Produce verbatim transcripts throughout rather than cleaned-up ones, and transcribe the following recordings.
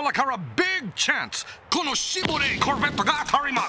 側からビッグチャンス。このシボレーコルベットが当たります。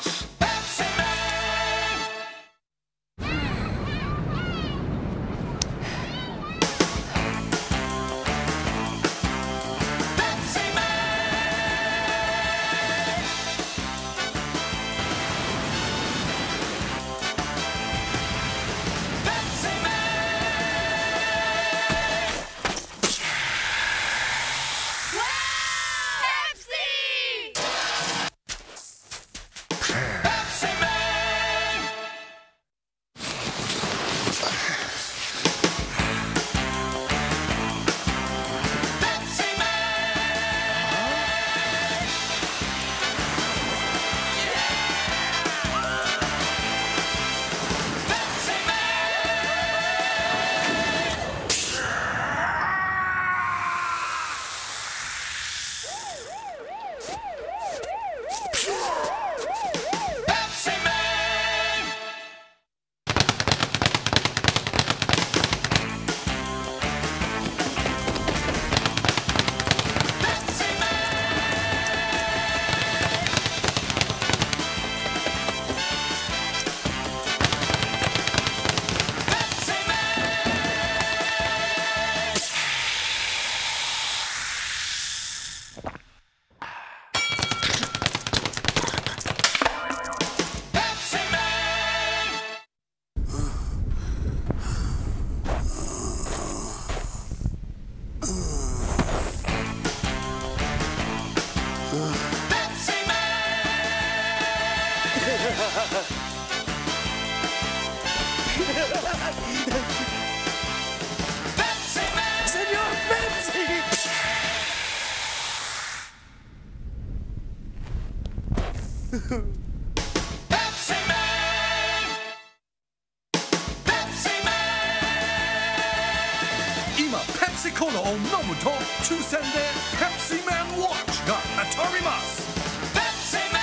今ペプシコーラを飲むと抽選でペプシマンウォッチが当たります。ペプシマン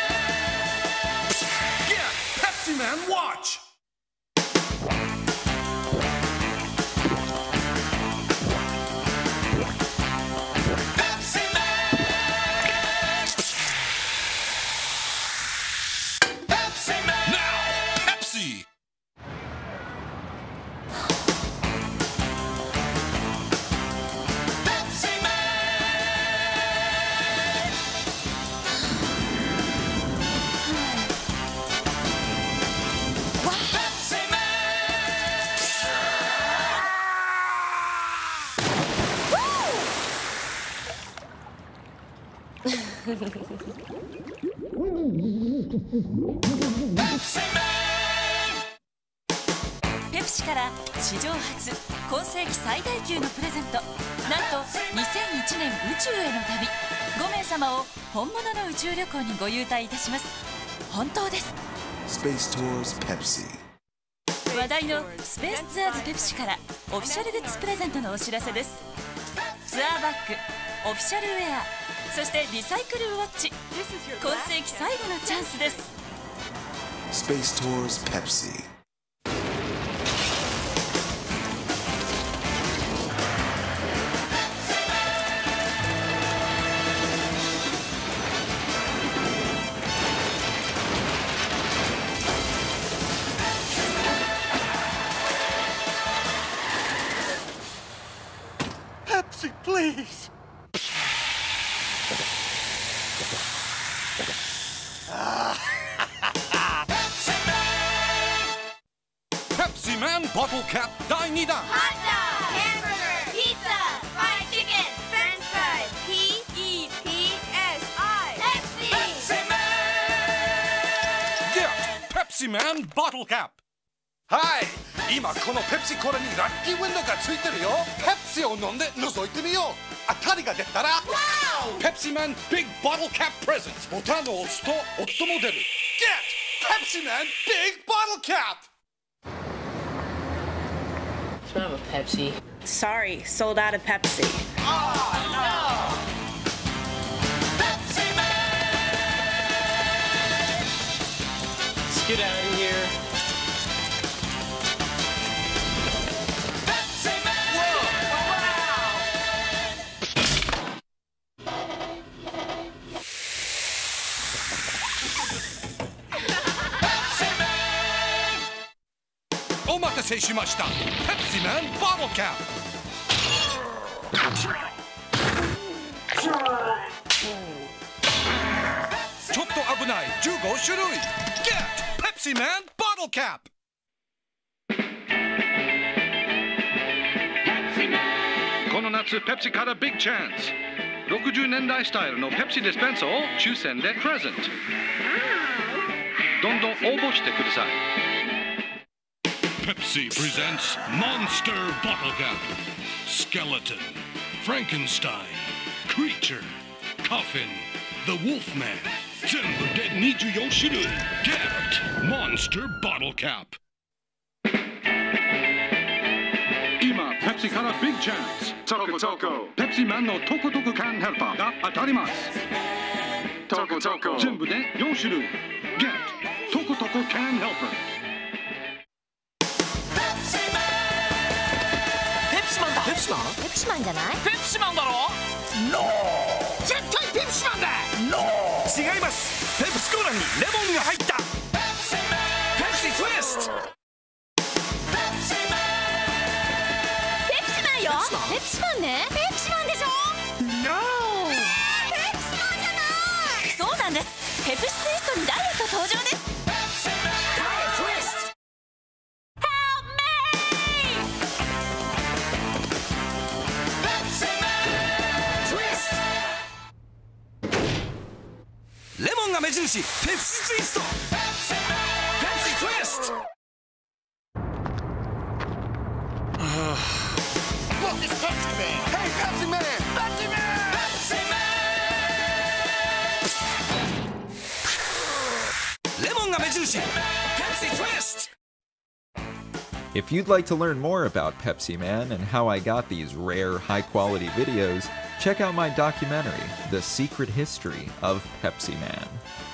Get ペプシマンウォッチ。 ペプシから史上初今世紀最大級のプレゼント、なんとにせんいちねん宇宙への旅、ごめいさまを本物の宇宙旅行にご優待いたします。本当です。 Space Tours Pepsi。 話題のスペースツアーズペプシからオフィシャルグッズプレゼントのお知らせです。ツアーバッグ、オフィシャルウェア、そしてリサイクルウォッチ、今世紀最後のチャンスです。 Space Tours Pepsi。 Pepsi, please. Pepsi Man Bottle Cap だいにだん。 ハット、ハンバーガー、ピッツァ、フライチキン、フレンチフライ、P E P S I、Pepsi。 Get Pepsi Man Bottle Cap。はい、今このペプシコーラにラッキーウィンドウがついてるよ。ペプシを飲んで覗いてみよう。当たりが出たらペプシマンビッグボトルキャッププレゼント。ボタンを押すと音も出る。 Get Pepsi Man Big Bottle Cap。 Can I have a Pepsi? Sorry, sold out of Pepsi. Oh no! Pepsi Man! Let's get out of here. Pepsi Man! Whoa! Wow! お待たせしました。ペプシマンボトルキャップ。ちょっと危ないじゅうご種類。Get Pepsi Man Bottle Cap。この夏ペプシからビッグチャンス。ろくじゅうねんだいスタイルのペプシディスペンサーを抽選でプレゼント。どんどん応募してください。Pepsi presents Monster Bottle Cap. Skeleton, Frankenstein, Creature, Coffin, The Wolfman. 全部でにじゅうよん種類。Get Monster Bottle Cap。今、ペプシからビッグチャンス。トコトコ。ペプシマンのトコトコ缶ヘルパーが当たります。トコトコ。全部でよん種類。Getトコトコ缶ヘルパー。 ペプシマンだ。 ペプシマン？ ペプシマンじゃない？ ペプシマンだろ？ノー！絶対ペプシマンだ！ノー！違います。ペプシコーラにレモンが入った。ペプシトゥイスト。 ペプシマンね。ペプシマンでしょ。 ノー。 ペプシマンじゃない。 そうなんです。ペプシツイストにダイエット登場です。 ダイエットツイスト。 Help me！ ペプシマンツイスト。レモンが目印。ペプシツイスト。ペプシツイスト。 Look, it's Pepsi Man! Hey, Pepsi Man! Pepsi Man! Pepsi Man! レモンが目印。Pepsi Twist! If you'd like to learn more about Pepsi Man and how I got these rare, high-quality videos, check out my documentary, The Secret History of Pepsi Man.